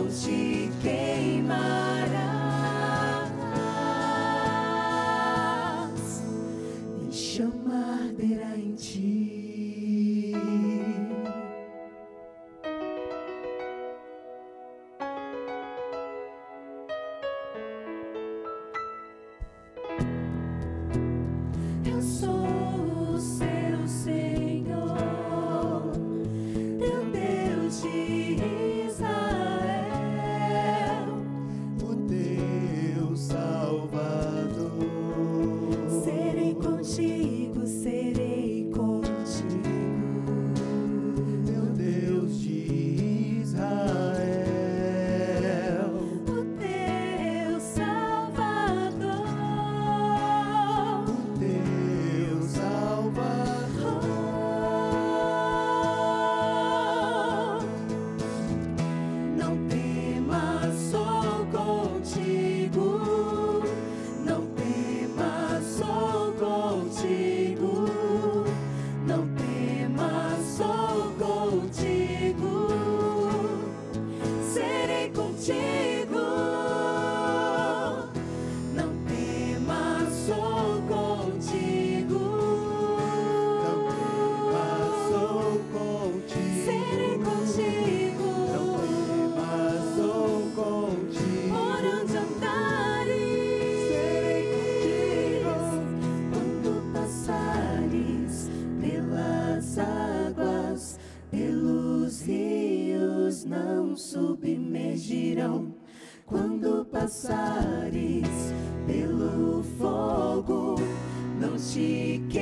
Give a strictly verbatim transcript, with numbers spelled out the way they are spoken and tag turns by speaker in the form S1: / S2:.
S1: não te queimarás, nem chama arderá em ti. Eu sou o seu Senhor, teu Deus de Israel,
S2: o teu Salvador.
S1: Serei contigo, serei contigo,
S2: teu Deus de Israel,
S1: o teu Salvador,
S2: o teu Salvador.
S1: Não temas, sou contigo, não temas, sou contigo, não temas, sou contigo, serei contigo. Não temas, sou contigo,
S2: Não temas, sou contigo.
S1: serei contigo.
S2: Não temas, sou contigo.
S1: Por onde andares,
S2: Serei contigo.
S1: quando passares pelas águas, pelos rios não submergirão. Quando passares pelo fogo, não te queimarás.